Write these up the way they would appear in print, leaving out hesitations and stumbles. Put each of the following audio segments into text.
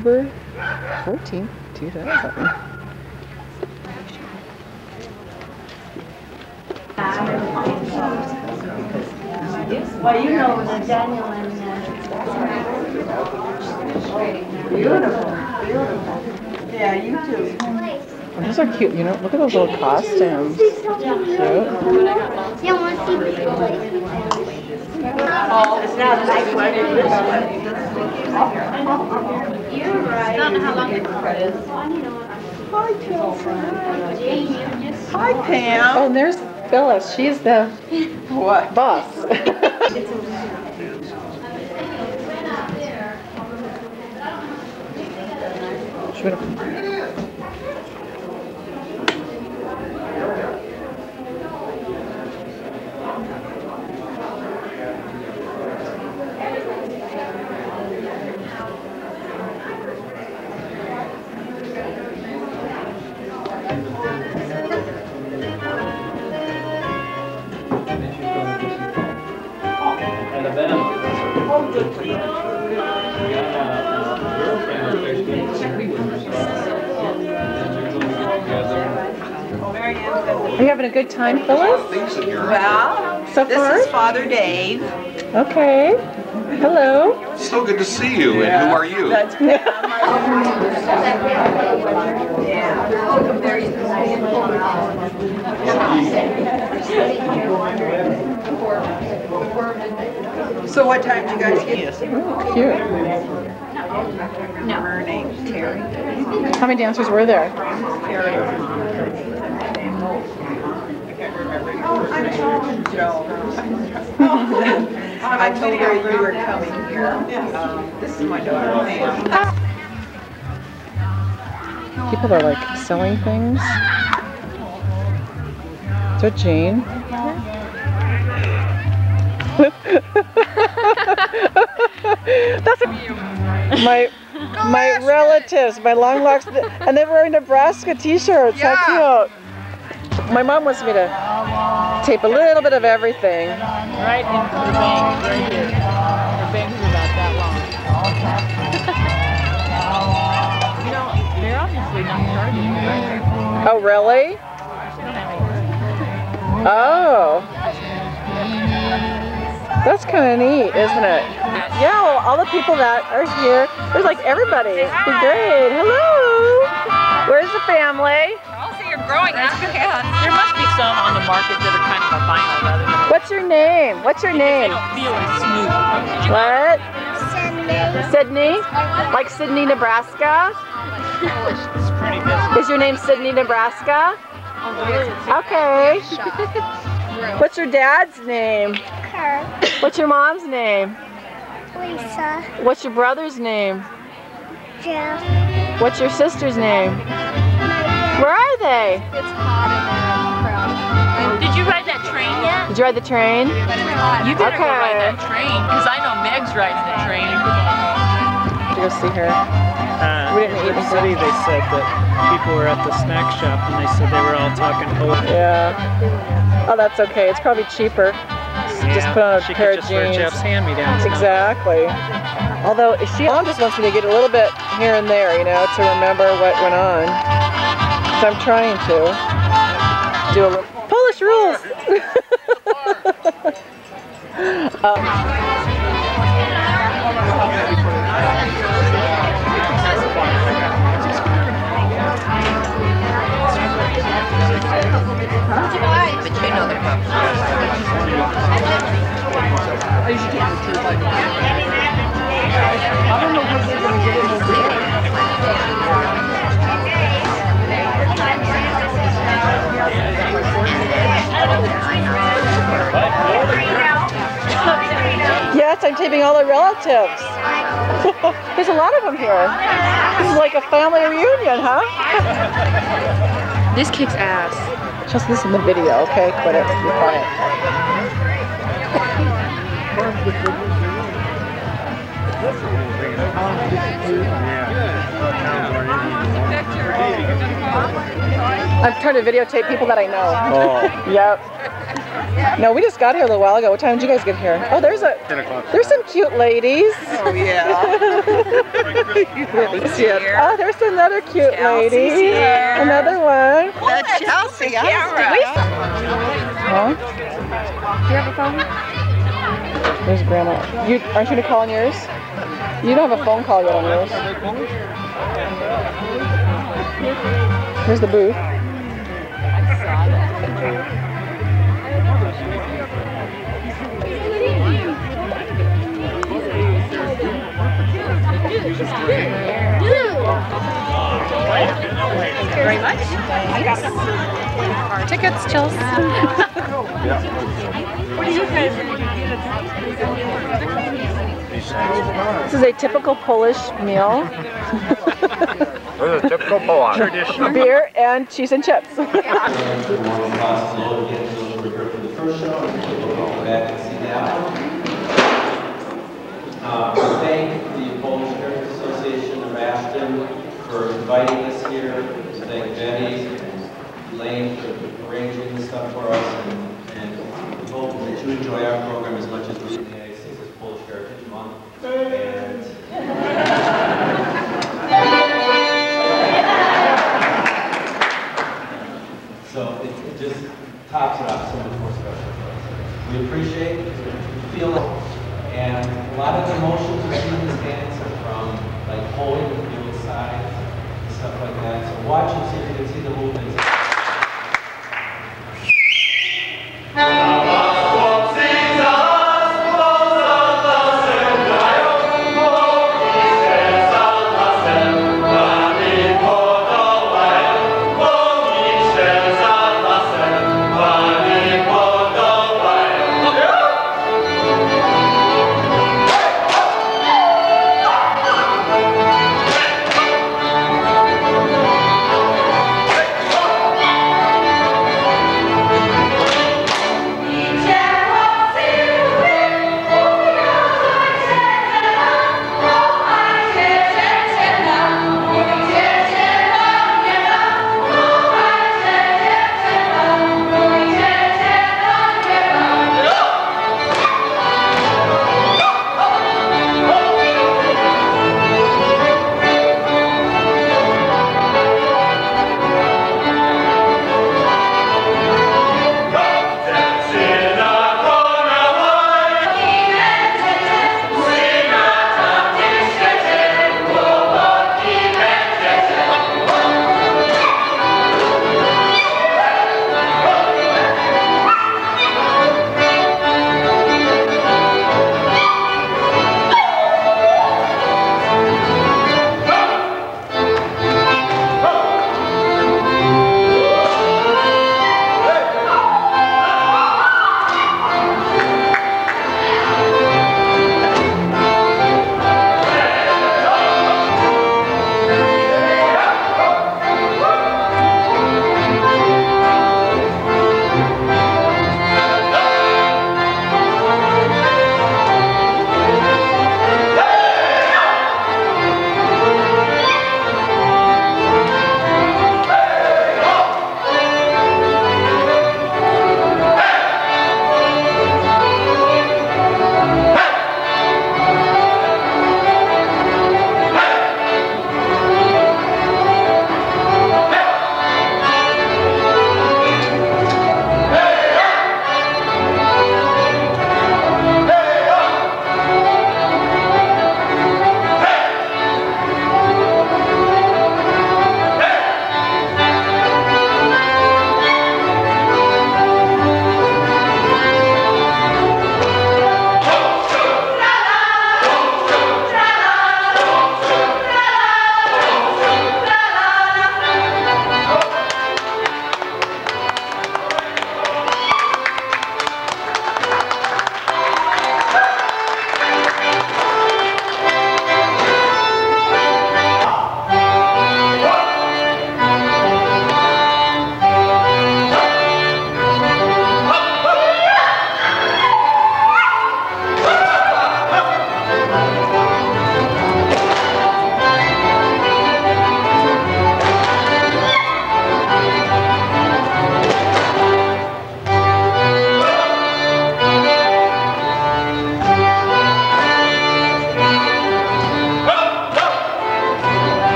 October 14th, 2000. Well, you know the Daniel and beautiful, beautiful. Yeah, you too. Oh, those are cute. You know, look at those little costumes. Cute. You want to see this way? It's not this way, this way. You're right. I don't know how long it is. Hi, Chelsea. Hi, Pam. Oh, and there's Phyllis. She's the What? boss. Are you having a good time, Phyllis? Well, so far? This is Father Dave. Okay. Hello. So good to see you. And who are you? That's So what time did you guys get here? Cute. No. Her name's Terry. How many dancers were there? Terry. I told her you were coming here. This is my daughter, Pam. People are like selling things. Is that Jane? That's my relatives, my long locks, and they were in Nebraska t-shirts. Yeah. How cute. My mom wants me to tape a little bit of everything. Right in her bangs, right here. Her bangs are about that long. You know, they're obviously not charging you, right? Oh, really? Oh. That's kind of neat, isn't it? Yeah, well, all the people that are here, there's like everybody. It's great. Hello. Where's the family? You're growing up. There must be some on the market that are kind of a vinyl rather than. What's your name? What's your name? They don't feel as smooth. What? Sydney. Like Sydney, Nebraska? It's pretty busy. Is your name Sydney, Nebraska? Okay. What's your dad's name? Kurt. What's your mom's name? Lisa. What's your brother's name? Jeff. What's your sister's name? Where are they? It's hot in there. I'm proud. Did you ride that train yet? Did you ride the train? You better go ride that train, because I know Meg's riding the train. Did you go see her? We didn't eat in the city. They said that people were at the snack shop and they said they were all talking poetry. Yeah. Oh, that's okay. It's probably cheaper. Just put on a pair of jeans. She could just wear Jeff's hand-me-downs. Exactly. Although mom just wants me to get a little bit here and there, you know, to remember what went on. So I'm trying to do a little Polish rules. But you know they're I don't know what they're going to get in the Yes, I'm taping all the relatives. There's a lot of them here. This is like a family reunion, huh? This kicks ass. Just listen to the video, okay? Quit it. Be quiet. I'm trying to videotape people that I know. Oh. Yep. No, we just got here a little while ago. What time did you guys get here? Oh, there's some cute ladies. Oh, yeah. Oh, there's another cute lady. Here. Another one. The Chelsea. Huh? Do you have a phone? There's Grandma. Aren't you gonna call on yours? You don't have a phone call yet on yours. Here's the booth. Thank you very much. I got tickets, Chills. What do you guys do? This is a typical Polish meal. This is typical Polish. Traditional. Beer and cheese and chips. We're here for the first show, and we'll go back and see that one. Thank the Polish Heritage Association of Ashton for inviting us here. Thank Betty and Elaine for arranging this stuff for us, and we hope that you enjoy our program as much as we do. The United States is Polish Heritage Month, and so it just tops it off so much more special for us. We appreciate it, we feel it, and a lot of the emotions we see in this dance are from like holding the field sides and stuff like that. So watch and see if you can see the movements.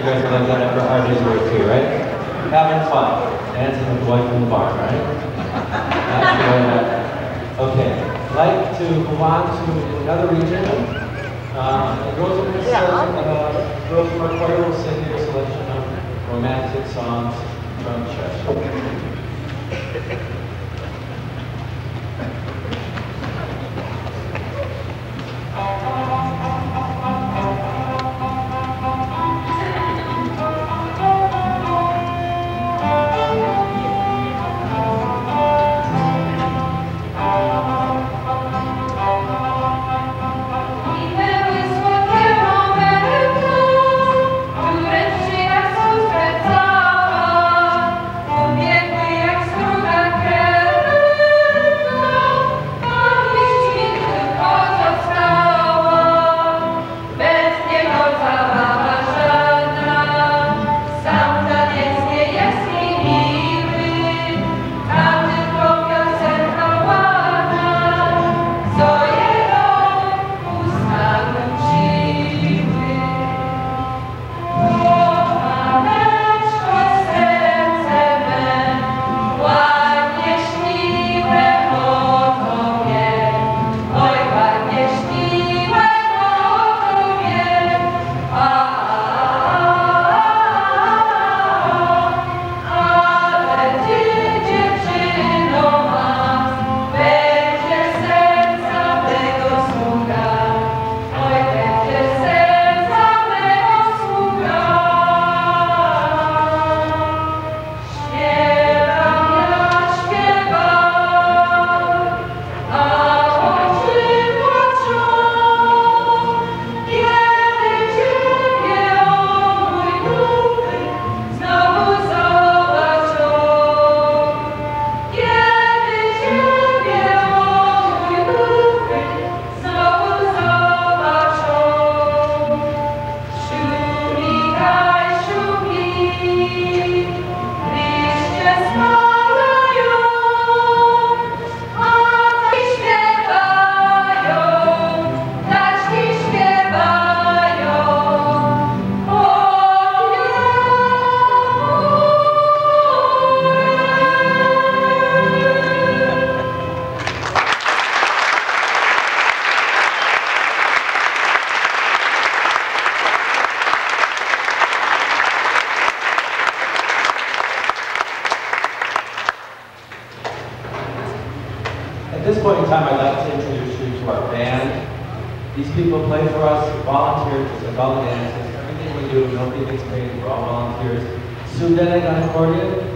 You guys are like that after a hard day's work too, right? Having fun. Dancing with the wife in the bar, right? That's the way that. Okay. I'd like to move on to another region. The girls are going to sing, girls from our choir will sing their selection of romantic songs from Cheshire. At this point in time, I'd like to introduce you to our band. These people play for us, volunteers, as Dolina Dancers. Everything we do, nobody gets paid, we're all volunteers. Sue Dennig on accordion.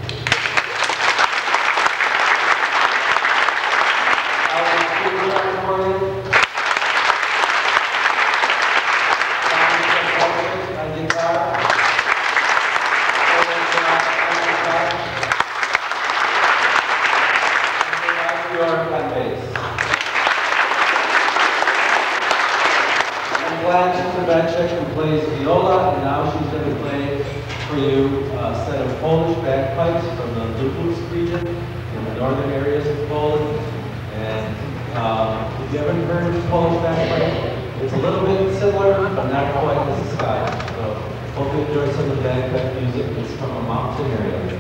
Who plays viola, and now she's going to play for you a set of Polish bagpipes from the Lubusk region in the northern areas of Poland. And if you haven't heard of Polish bagpipe, it's a little bit similar, but not quite this style. So hope you enjoy some of the bagpipe music. It's from a mountain area.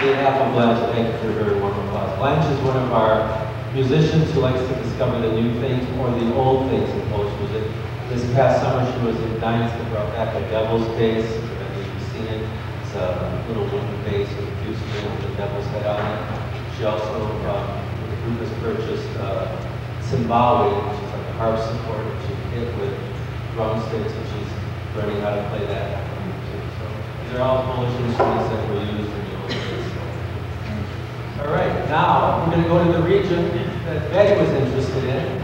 behalf of Blanche, thank you for a very warm applause. Blanche is one of our musicians who likes to discover the new things or the old things in Polish music. This past summer she was in Gdańsk and brought back a devil's bass. You've seen it. It's a little wooden bass with a few strings with a devil's head on it. She also, the group has purchased cymbali, which is like a harpsichord that she hit with drumsticks, and she's learning how to play that. So these are all Polish instruments that were used in the old days. All right, now we're going to go to the region that Betty was interested in.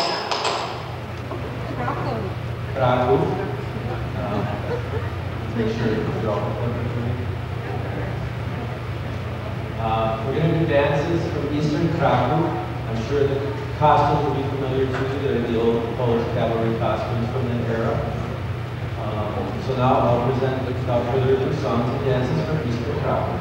Kraków. Make sure you draw a picture for me. We're going to do dances from Eastern Kraków. I'm sure the costumes will be familiar to you. They're the old Polish cavalry costumes from that era. So now I'll present, without further ado, songs and dances from Eastern Kraków.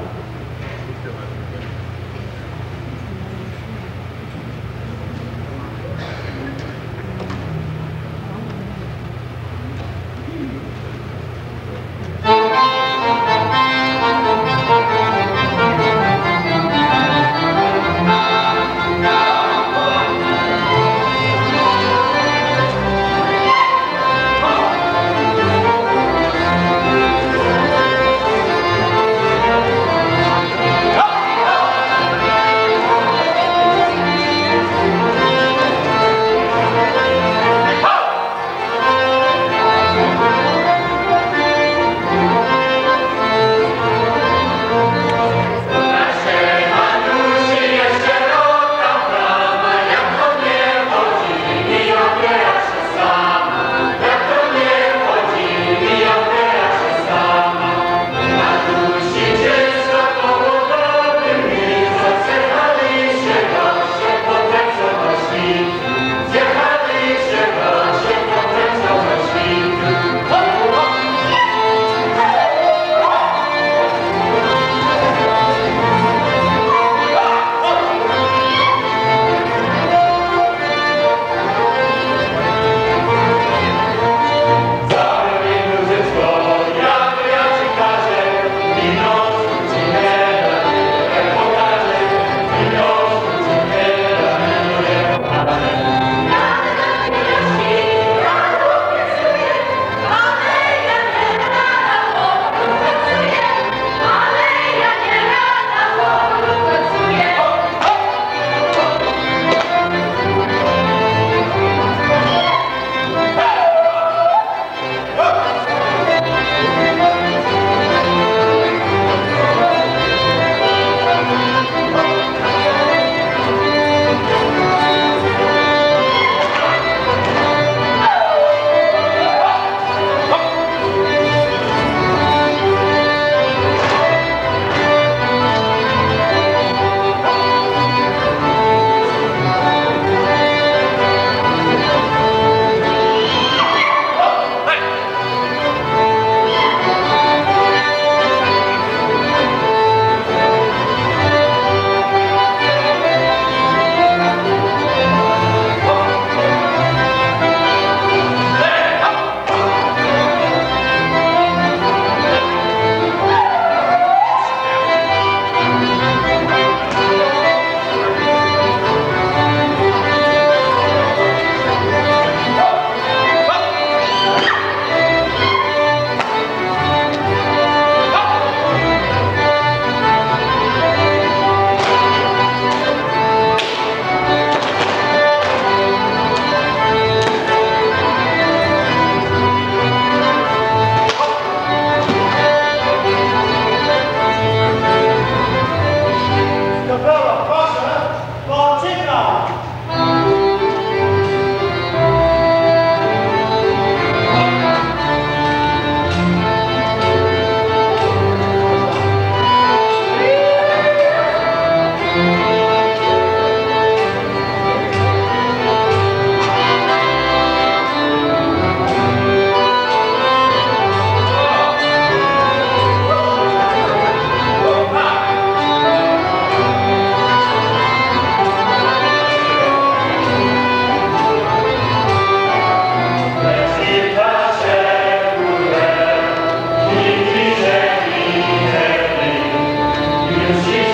you see